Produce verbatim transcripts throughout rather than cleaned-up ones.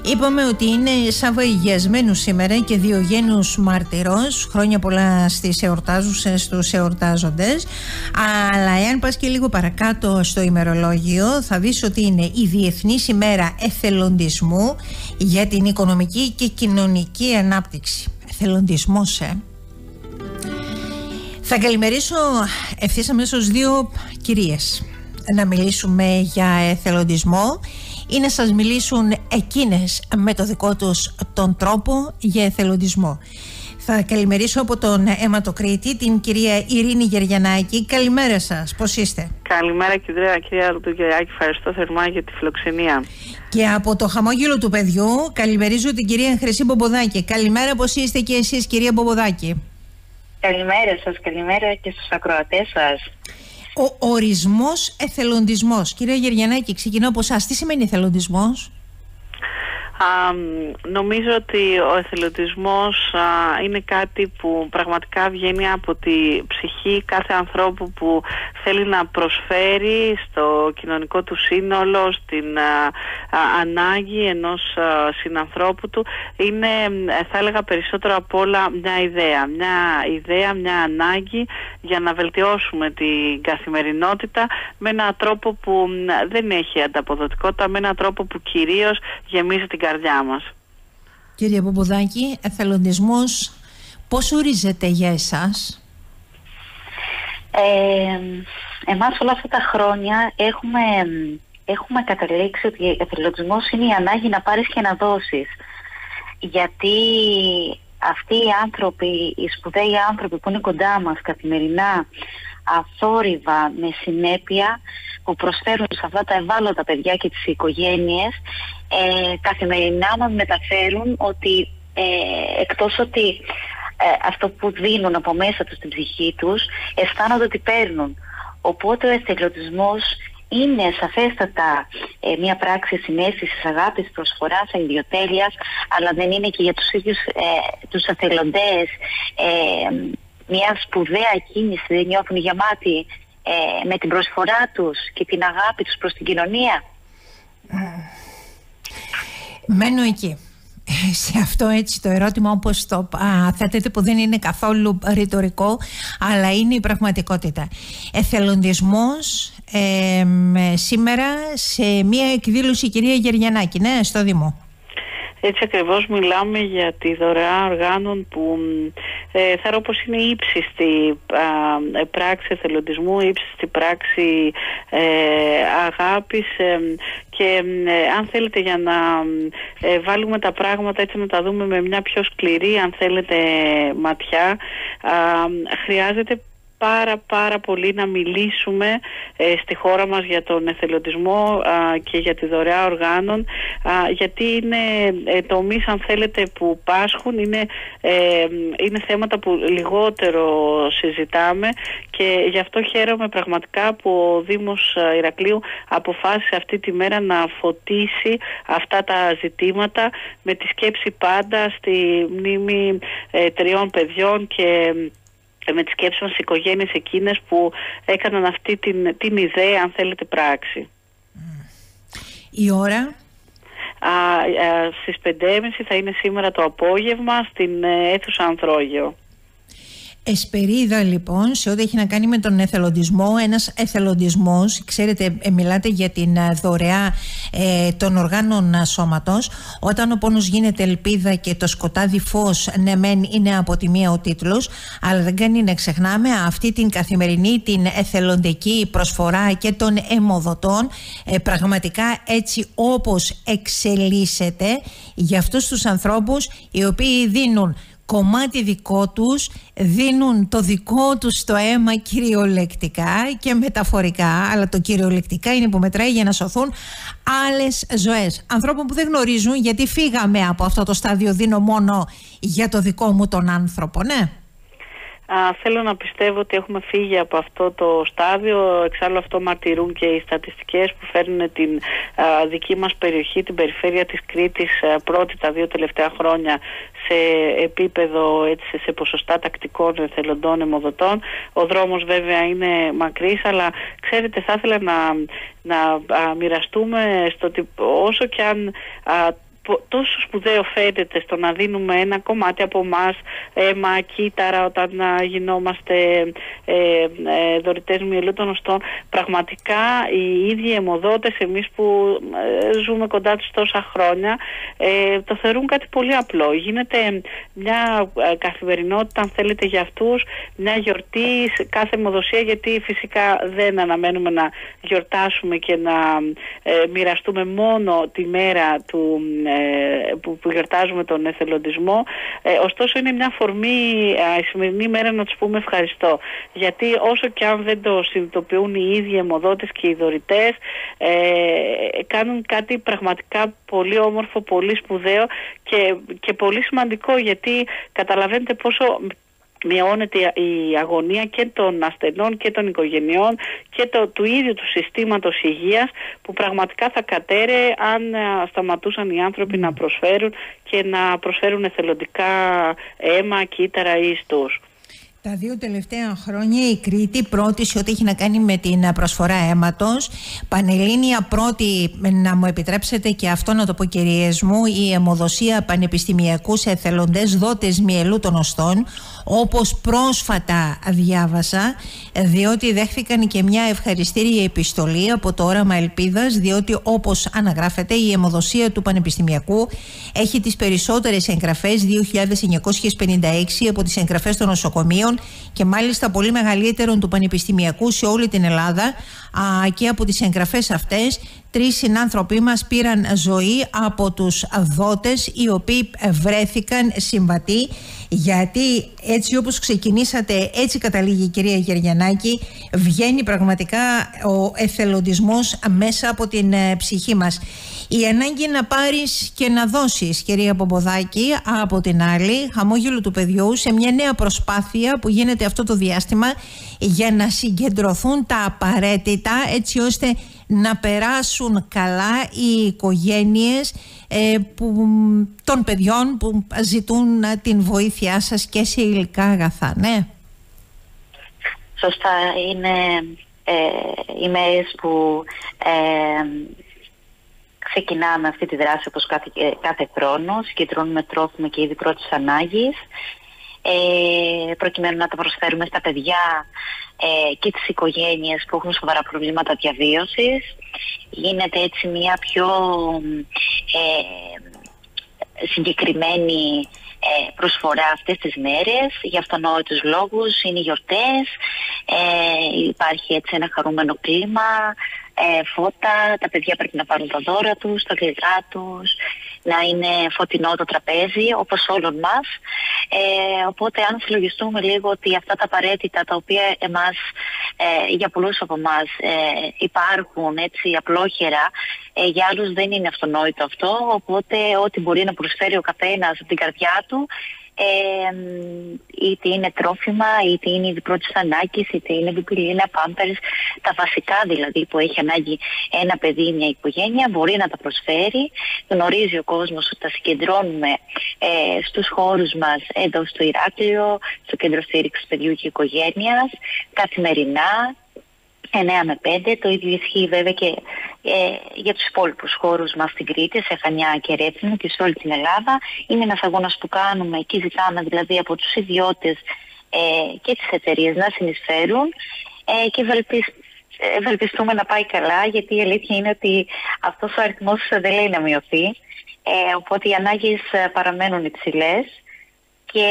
Είπαμε ότι είναι Σάββα Υγειασμένου σήμερα και Διογένους Μάρτυρος. Χρόνια πολλά στις εορτάζουσες, στους εορτάζοντες. Αλλά εάν πας και λίγο παρακάτω στο ημερολόγιο, θα δεις ότι είναι η Διεθνής ημέρα εθελοντισμού για την οικονομική και κοινωνική ανάπτυξη. Εθελοντισμός, ε. Θα καλημερίσω ευθύς αμέσως δύο κυρίες να μιλήσουμε για εθελοντισμό ή να σας μιλήσουν εκείνες με το δικό τους τον τρόπο για εθελοντισμό. Θα καλημερίσω από τον αιματοκρίτη την κυρία Ειρήνη Γεριανάκη. Καλημέρα σας, πώς είστε? Καλημέρα κυρία, κυρία Ρουτογεράκη, ευχαριστώ θερμά για τη φιλοξενία. Και από το χαμόγελο του παιδιού καλημερίζω την κυρία Χρυσή Μπομποδάκη. Καλημέρα, πώς είστε και εσείς κυρία Μπομποδάκη? Καλημέρα σας, καλημέρα και στους ακροατές σας. Ο ορισμός εθελοντισμός. Κυρία Γεριανάκη, ξεκινώ από εσάς. Τι σημαίνει εθελοντισμός? Α, νομίζω ότι ο εθελοντισμός α, είναι κάτι που πραγματικά βγαίνει από τη ψυχή κάθε ανθρώπου που θέλει να προσφέρει στο κοινωνικό του σύνολο, στην α, α, ανάγκη ενός α, συνανθρώπου του. Είναι, θα έλεγα περισσότερο απ' όλα, μια ιδέα. Μια ιδέα, μια ανάγκη για να βελτιώσουμε την καθημερινότητα με έναν τρόπο που δεν έχει ανταποδοτικότητα, με έναν τρόπο που κυρίως γεμίζει την καρδιά μας. Κύριε Μπομποδάκη, εθελοντισμός πώς ορίζεται για εσάς? Ε, εμάς όλα αυτά τα χρόνια έχουμε, έχουμε καταλήξει ότι εθελοντισμός είναι η ανάγκη να πάρεις και να δώσεις. Γιατί αυτοί οι άνθρωποι, οι σπουδαίοι άνθρωποι που είναι κοντά μας καθημερινά, αθόρυβα, με συνέπεια, που προσφέρουν σε αυτά τα ευάλωτα παιδιά και τις οικογένειες, ε, καθημερινά μας μεταφέρουν ότι ε, εκτός ότι ε, αυτό που δίνουν από μέσα τους στην ψυχή τους, αισθάνονται ότι παίρνουν. Οπότε ο εθελοντισμός είναι σαφέστατα ε, μια πράξη συναίσθησης, αγάπης, προσφοράς, ιδιοτέλειας, αλλά δεν είναι και για τους ίδιους ε, τους εθελοντές ε, μια σπουδαία κίνηση, δεν νιώθουν γεμάτοι ε, με την προσφορά τους και την αγάπη τους προς την κοινωνία? Μένω εκεί. Σε αυτό έτσι το ερώτημα, όπως το α, θέτετε, που δεν είναι καθόλου ρητορικό, αλλά είναι η πραγματικότητα. Εθελοντισμός ε, σήμερα σε μια εκδήλωση, κυρία Γεριανάκη, ναι, στο Δήμο. Έτσι ακριβώς, μιλάμε για τη δωρεά οργάνων που ε, θεωρώ πως είναι η ύψιστη α, πράξη εθελοντισμού, η ύψιστη πράξη ε, αγάπης ε, και ε, αν θέλετε, για να ε, βάλουμε τα πράγματα έτσι, να τα δούμε με μια πιο σκληρή, αν θέλετε, ματιά, α, χρειάζεται πάρα πάρα πολύ να μιλήσουμε ε, στη χώρα μας για τον εθελοντισμό α, και για τη δωρεά οργάνων, α, γιατί είναι ε, τομείς, αν θέλετε, που πάσχουν, είναι, ε, είναι θέματα που λιγότερο συζητάμε και γι' αυτό χαίρομαι πραγματικά που ο Δήμος Ηρακλείου αποφάσισε αυτή τη μέρα να φωτίσει αυτά τα ζητήματα με τη σκέψη πάντα στη μνήμη ε, τριών παιδιών και με τη σκέψη μας οικογένειες εκείνες που έκαναν αυτή την, την ιδέα, αν θέλετε, πράξη. Η ώρα? Α, α, στις πέντε και μισή θα είναι σήμερα το απόγευμα στην αίθουσα Ανδρόγειο. Εσπερίδα λοιπόν σε ό,τι έχει να κάνει με τον εθελοντισμό. Ένας εθελοντισμός, ξέρετε, ε, μιλάτε για την ε, δωρεά ε, των οργάνων ε, σώματος. Όταν ο πόνος γίνεται ελπίδα και το σκοτάδι φως, ναι μεν είναι από τη μία ο τίτλος, αλλά δεν κάνει να ξεχνάμε αυτή την καθημερινή, την εθελοντική προσφορά και των αιμοδοτών, ε, πραγματικά έτσι όπως εξελίσσεται για αυτούς τους ανθρώπους οι οποίοι δίνουν κομμάτι δικό τους, δίνουν το δικό τους το αίμα κυριολεκτικά και μεταφορικά, αλλά το κυριολεκτικά είναι που μετράει για να σωθούν άλλες ζωές ανθρώπων που δεν γνωρίζουν, γιατί φύγαμε από αυτό το στάδιο, δίνω μόνο για το δικό μου τον άνθρωπο, ναι. Α, θέλω να πιστεύω ότι έχουμε φύγει από αυτό το στάδιο. Εξάλλου αυτό μαρτυρούν και οι στατιστικές που φέρνουν την α, δική μας περιοχή, την περιφέρεια της Κρήτης, α, πρώτη τα δύο τελευταία χρόνια σε επίπεδο, έτσι, σε ποσοστά τακτικών εθελοντών αιμοδοτών. Ο δρόμος βέβαια είναι μακρύς, αλλά ξέρετε, θα ήθελα να, να α, μοιραστούμε στο ότι όσο και αν α, τόσο σπουδαίο φαίνεται στο να δίνουμε ένα κομμάτι από εμάς, αίμα, κύτταρα, όταν α, γινόμαστε ε, ε, δωρητές μυελού των οστών. Πραγματικά οι ίδιοι αιμοδότες, εμείς που ε, ζούμε κοντά τους τόσα χρόνια, ε, το θεωρούν κάτι πολύ απλό. Γίνεται μια ε, καθημερινότητα, αν θέλετε, για αυτούς, μια γιορτή σε κάθε αιμοδοσία, γιατί φυσικά δεν αναμένουμε να γιορτάσουμε και να ε, μοιραστούμε μόνο τη μέρα του, ε, που, που γιορτάζουμε τον εθελοντισμό. Ε, ωστόσο είναι μια αφορμή ε, η σημερινή μέρα να τους πούμε ευχαριστώ, γιατί όσο και αν δεν το συνειδητοποιούν οι ίδιοι αιμοδότες και οι δωρητές, ε, κάνουν κάτι πραγματικά πολύ όμορφο, πολύ σπουδαίο και, και πολύ σημαντικό, γιατί καταλαβαίνετε πόσο μειώνεται η αγωνία και των ασθενών και των οικογενειών και το, του ίδιου του συστήματος υγείας, που πραγματικά θα κατέρε αν α, σταματούσαν οι άνθρωποι mm. να προσφέρουν και να προσφέρουν εθελοντικά αίμα, κύτταρα ή ιστούς. Τα δύο τελευταία χρόνια η Κρήτη πρώτη σε ό,τι έχει να κάνει με την προσφορά αίματος. Πανελλήνια πρώτη, να μου επιτρέψετε και αυτό να το πω, κυρίες μου, η αιμοδοσία πανεπιστημιακούς εθελοντές δότες μυελού των οστών, όπως πρόσφατα διάβασα, διότι δέχθηκαν και μια ευχαριστήρια επιστολή από το Όραμα Ελπίδας, διότι όπως αναγράφεται η αιμοδοσία του Πανεπιστημιακού έχει τις περισσότερες εγγραφές, δύο χιλιάδες εννιακόσιες πενήντα έξι από τις εγγραφές των νοσοκομείων, και μάλιστα πολύ μεγαλύτερων του Πανεπιστημιακού σε όλη την Ελλάδα. Α, και από τις εγγραφές αυτές τρεις συνάνθρωποι μας πήραν ζωή από τους δότες, οι οποίοι βρέθηκαν συμβατοί, γιατί έτσι όπως ξεκινήσατε έτσι καταλήγει η κυρία Γεριανάκη, βγαίνει πραγματικά ο εθελοντισμός μέσα από την ε, ψυχή μας. Η ανάγκη να πάρεις και να δώσεις, κυρία Πομποδάκη, από την άλλη, χαμόγελο του παιδιού, σε μια νέα προσπάθεια που γίνεται αυτό το διάστημα για να συγκεντρωθούν τα απαραίτητα, έτσι ώστε να περάσουν καλά οι οικογένειες ε, που, των παιδιών που ζητούν την βοήθειά σας και σε υλικά αγαθά, ναι. Σωστά, είναι ε, οι μέρες που ε, ξεκινάμε αυτή τη δράση όπως κάθε, κάθε χρόνο, συγκεντρώνουμε τρόφιμα και είδη πρώτης ανάγκης, ε, προκειμένου να τα προσφέρουμε στα παιδιά ε, και τις οικογένειες που έχουν σοβαρά προβλήματα διαβίωσης. Γίνεται έτσι μια πιο ε, συγκεκριμένη ε, προσφορά αυτές τις μέρες, για αυτονόητους λόγους. Είναι γιορτές, ε, υπάρχει έτσι ένα χαρούμενο κλίμα, ε, φώτα, τα παιδιά πρέπει να πάρουν τα δώρα τους, τα γλυκά τους, να είναι φωτεινό το τραπέζι όπως όλων μας. Ε, οπότε αν συλλογιστούμε λίγο ότι αυτά τα απαραίτητα τα οποία εμάς, ε, για πολλούς από εμάς ε, υπάρχουν έτσι απλόχερα, ε, για άλλους δεν είναι αυτονόητο αυτό, οπότε ό,τι μπορεί να προσφέρει ο καθένας από την καρδιά του, Ε, είτε είναι τρόφιμα, είτε είναι είδη πρώτης ανάγκης, είτε είναι βιπιλίνα, πάμπερς, τα βασικά δηλαδή που έχει ανάγκη ένα παιδί ή μια οικογένεια, μπορεί να τα προσφέρει. Γνωρίζει ο κόσμος ότι τα συγκεντρώνουμε ε, στους χώρους μας εδώ στο Ηράκλειο, στο Κέντρο Στήριξης Παιδιού και Οικογένειας, καθημερινά εννιά με πέντε. Το ίδιο ισχύει βέβαια και ε, για τους υπόλοιπους χώρους μας στην Κρήτη, σε Χανιά και Ρέθυμνο και σε όλη την Ελλάδα. Είναι ένας αγώνας που κάνουμε και ζητάμε δηλαδή από τους ιδιώτες ε, και τις εταιρείες να συνεισφέρουν ε, και ευελπισ, ευελπιστούμε να πάει καλά, γιατί η αλήθεια είναι ότι αυτός ο αριθμός δεν λέει να μειωθεί, ε, οπότε οι ανάγκες παραμένουν υψηλές. Και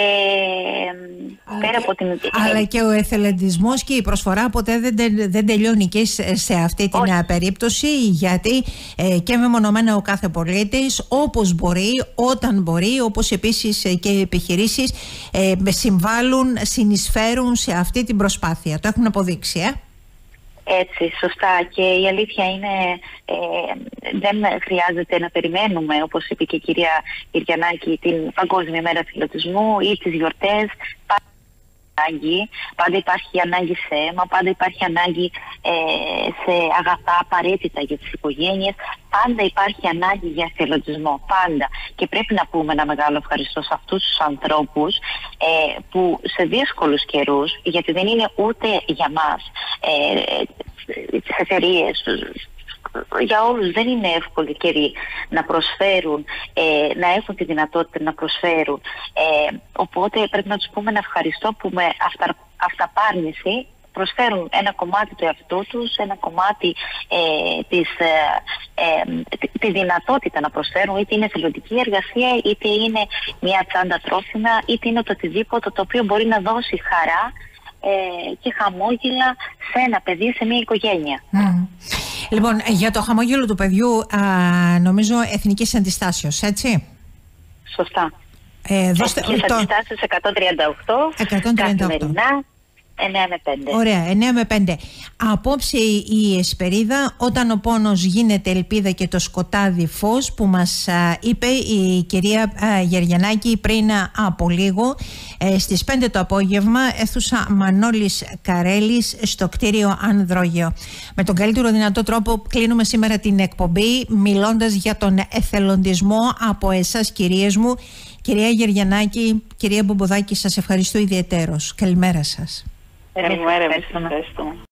πέρα από την... Αλλά και ο εθελοντισμός και η προσφορά ποτέ δεν, δεν τελειώνει και σε αυτή την Όχι. περίπτωση, γιατί ε, και μεμονωμένα ο κάθε πολίτης όπως μπορεί, όταν μπορεί, όπως επίσης και οι επιχειρήσεις ε, συμβάλλουν, συνεισφέρουν σε αυτή την προσπάθεια. Το έχουν αποδείξει, ε? Έτσι, σωστά. Και η αλήθεια είναι ε, δεν χρειάζεται να περιμένουμε, όπως είπε και η κυρία Γεριανάκη, την Παγκόσμια Μέρα Εθελοντισμού ή τις γιορτές. Ανάγκη, πάντα υπάρχει ανάγκη σε αίμα, πάντα υπάρχει ανάγκη ε, σε αγαθά απαραίτητα για τις οικογένειες, πάντα υπάρχει ανάγκη για εθελοντισμό, πάντα. Και πρέπει να πούμε ένα μεγάλο ευχαριστώ σε αυτούς τους ανθρώπους ε, που σε δύσκολους καιρούς, γιατί δεν είναι ούτε για μας, ε, τις εταιρείες, για όλους δεν είναι εύκολη καιρή να προσφέρουν, ε, να έχουν τη δυνατότητα να προσφέρουν. Ε, οπότε πρέπει να τους πούμε να ευχαριστώ που με αυτα, αυταπάρνηση προσφέρουν ένα κομμάτι του εαυτού τους, ένα κομμάτι ε, της, ε, ε, τη, τη δυνατότητα να προσφέρουν, είτε είναι θελοντική εργασία, είτε είναι μια τσάντα τρόφιμα, είτε είναι το οτιδήποτε το οποίο μπορεί να δώσει χαρά ε, και χαμόγελα σε ένα παιδί, σε μια οικογένεια. Mm. Λοιπόν, για το χαμόγελο του παιδιού, α, νομίζω εθνικής αντιστάσεως, έτσι? Σωστά. Ε, δώστε, εθνικής το... αντιστάσεως εκατόν τριάντα οκτώ, καθημερινά, εννέα με πέντε. Ωραία, εννέα με πέντε. Απόψε η Εσπερίδα, όταν ο πόνος γίνεται ελπίδα και το σκοτάδι φως, που μας α, είπε η κυρία α, Γεριανάκη πριν α, από λίγο, ε, στις πέντε το απόγευμα, αίθουσα Μανώλης Καρέλης στο κτίριο Ανδρόγειο. Με τον καλύτερο δυνατό τρόπο κλείνουμε σήμερα την εκπομπή, μιλώντας για τον εθελοντισμό από εσάς, κυρίες μου. Κυρία Γεριανάκη, κυρία Μπομποδάκη, σας ευχαριστώ ιδιαιτέρως. Καλημέρα σας. Καλημέρα, ευχαριστούμε.